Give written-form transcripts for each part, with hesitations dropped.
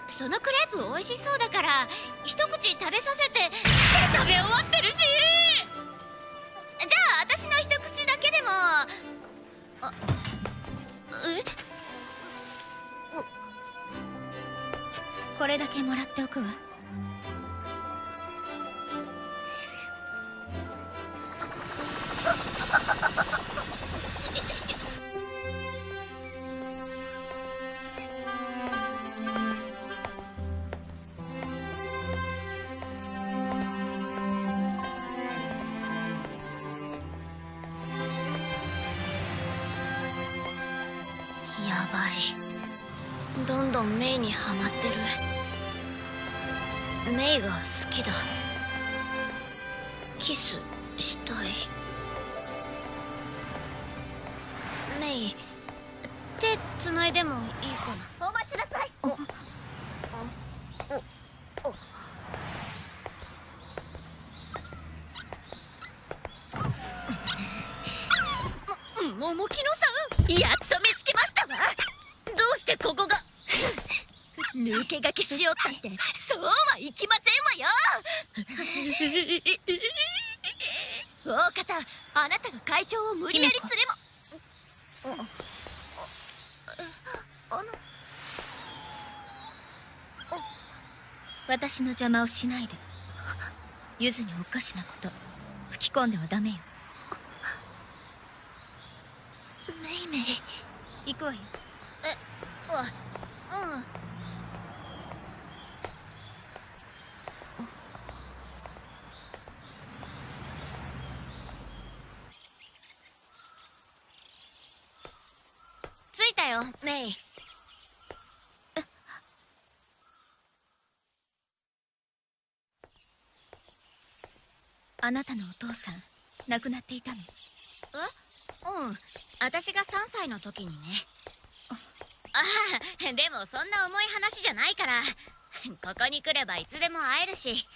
そのクレープ美味しそうだから一口食べさせて。食べ終わってるし。じゃあ私の一口だけでも。 これだけもらっておくわ。 やばい。どんどんメイにハマってる。メイが好きだ。キスしたい。メイ、手つないでもいいかな。 お待ちなさい。 桃木野さん、やっと見つけましたわ。どうしてここが抜け駆けしようってそうはいきませんわよ。大方、あなたが会長を無理やり連れも。 私の邪魔をしないで。ゆずにおかしなこと吹き込んではダメよ。 メイメイ、 行くわよ。 着いたよ、メイ。 あなたのお父さん亡くなっていたの？ 私が3歳の時にね。でもそんな重い話じゃないから。ここに来ればいつでも会えるし。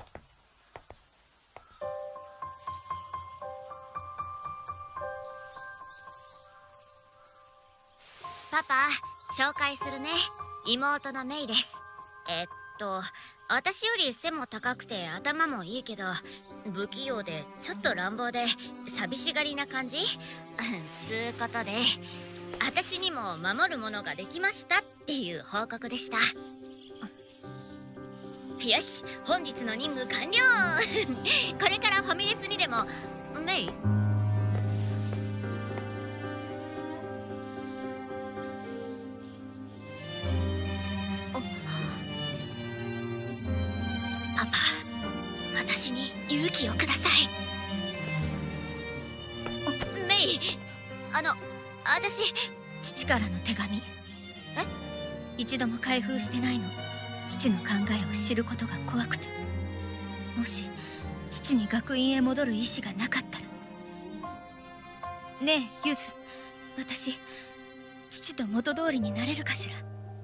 パパ、紹介するね。妹のメイです。私より背も高くて頭もいいけど不器用でちょっと乱暴で寂しがりな感じつうことで、私にも守るものができましたっていう報告でした。よし、本日の任務完了。これからファミレスにでも。メイ、パパ、私に勇気をください。メイ、私。 父からの手紙。一度も開封してないの。父の考えを知ることが怖くて。もし父に学院へ戻る意志がなかったら。ねえゆず、私父と元通りになれるかしら。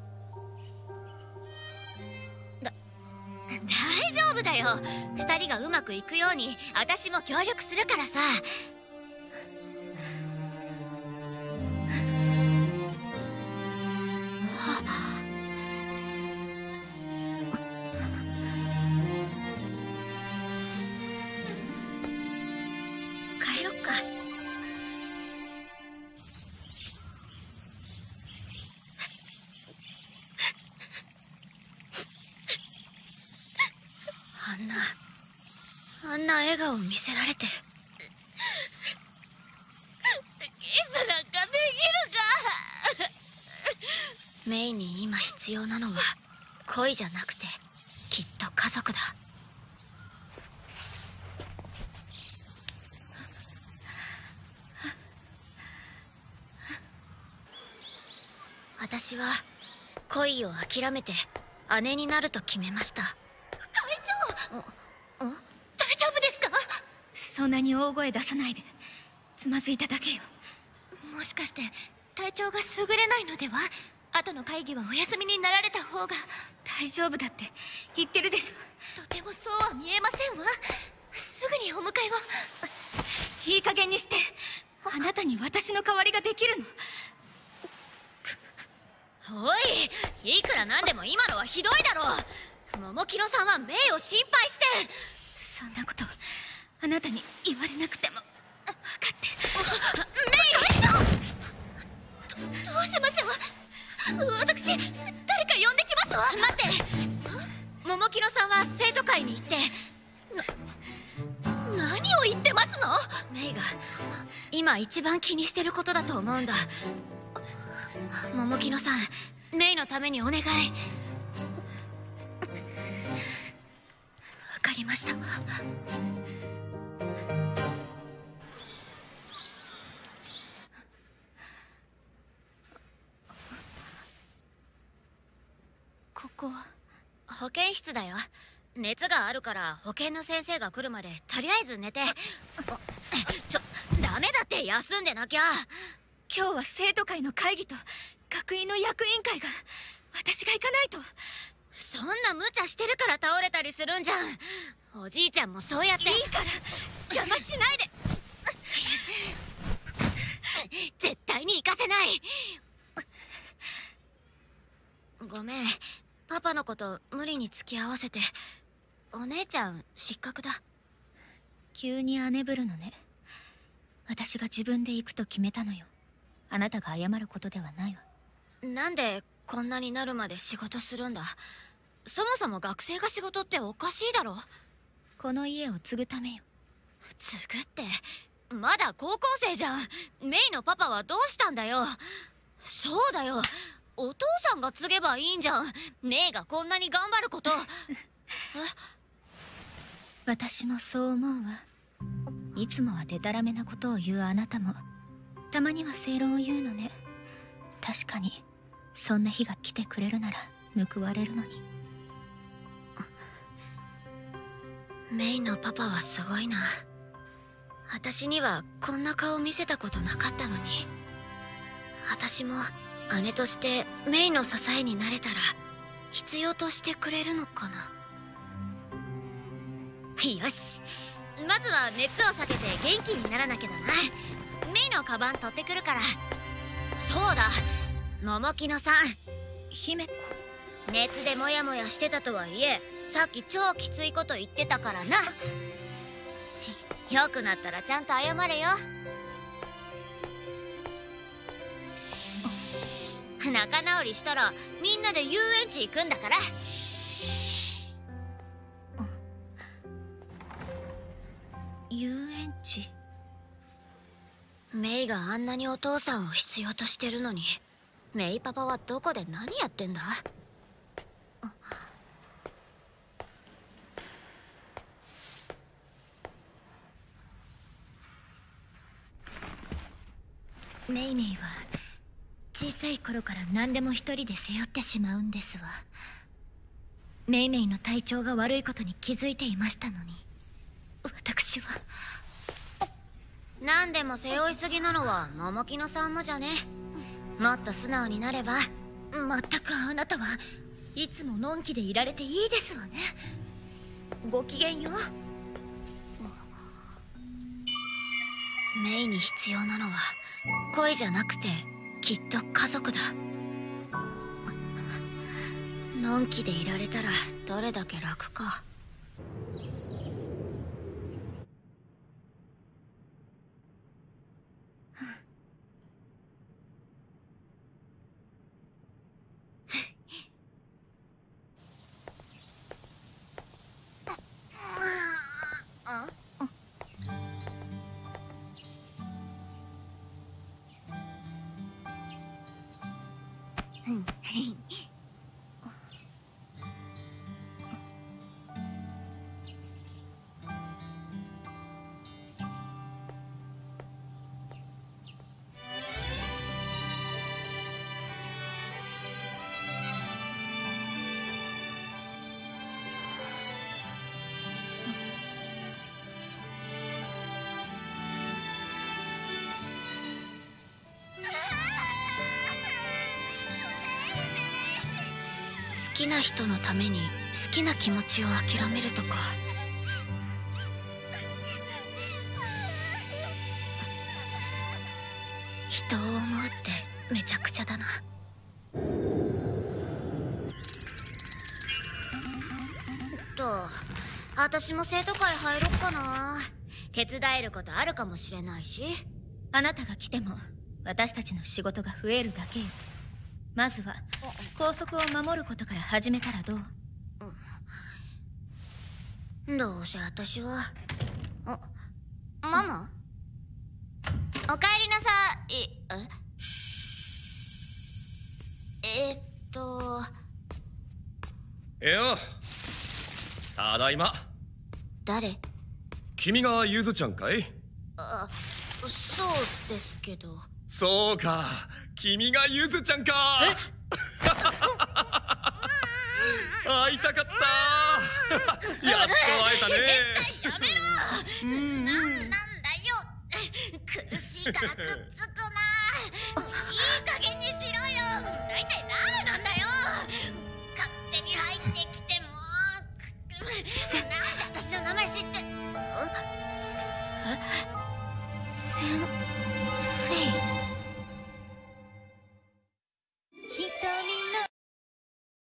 大丈夫だよ。2人がうまくいくように私も協力するからさ。帰ろっか。あんな笑顔見せられてキスなんかできるか。メイに今必要なのは恋じゃなくてきっと家族だ。私は恋を諦めて姉になると決めました。会長、大丈夫ですか？ そんなに大声出さないで。つまずいただけよ。 もしかして体調が優れないのでは？後の会議はお休みになられた方が。 大丈夫だって言ってるでしょ。 とてもそうは見えませんわ。すぐにお迎えを。 いい加減にして。あなたに私の代わりができるの。 おい、いくらなんでも今のはひどいだろう。桃木野さんはメイを心配して。 そんなことあなたに言われなくても分かって。 メイ、どうしましょう。私誰か呼んできますわ。待って、桃木野さんは生徒会に行って。何を言ってますの？メイが今一番気にしてることだと思うんだ。桃木野さん、メイのためにお願い。わかりました。ここは保健室だよ。熱があるから保健の先生が来るまでとりあえず寝て。ダメだって、休んでなきゃ。 今日は生徒会の会議と学院の役員会が。私が行かないと。 そんな無茶してるから倒れたりするんじゃん。おじいちゃんもそうやって。 いいから邪魔しないで。 絶対に行かせない。ごめん、パパのこと無理に付き合わせて。お姉ちゃん失格だ。 急に姉ぶるのね。私が自分で行くと決めたのよ。あなたが謝ることではないわ。 なんでこんなになるまで仕事するんだ。そもそも学生が仕事っておかしいだろ。 この家を継ぐためよ。 継ぐってまだ高校生じゃん。メイのパパはどうしたんだよ。そうだよ、お父さんが継げばいいんじゃん。メイがこんなに頑張ること。 私もそう思うわ。いつもはデタラメなことを言うあなたもたまには正論を言うのね。確かにそんな日が来てくれるなら報われるのに。 メイのパパはすごいな。私にはこんな顔見せたことなかったのに。私も姉としてメイの支えになれたら必要としてくれるのかな。よし、まずは熱を避けて元気にならなきゃだな。メイのカバン取ってくるから。そうだ、桃木野さん。 姫子、 熱でモヤモヤしてたとはいえさっき超きついこと言ってたからな。よくなったらちゃんと謝れよ。仲直りしたらみんなで遊園地行くんだから。 遊園地？ メイがあんなにお父さんを必要としてるのに、メイパパはどこで何やってんだ。 メイメイは小さい頃から何でも一人で背負ってしまうんですわ。メイメイの体調が悪いことに気づいていましたのに、私は。 何でも背負いすぎなのは桃木野さんもじゃね。もっと素直になれば。 まったくあなたはいつものんきでいられていいですわね。ごきげんよう。 メイに必要なのは恋じゃなくてきっと家族だ。のんきでいられたらどれだけ楽か。好きな人のために好きな気持ちを諦めるとか。人を思うってめちゃくちゃだな。 と私も生徒会入ろっかな。手伝えることあるかもしれないし。 あなたが来ても私たちの仕事が増えるだけよ。まずは校則を守ることから始めたらどう？ どうせ私は。ママ？おかえりなさい。 よ、ただいま。 誰？ 君がゆずちゃんかい？ そうですけど。 そうか、君がゆずちゃんか。会いたかった。やっと会えたね。 やめろ。なんだよ。苦しいからくっつ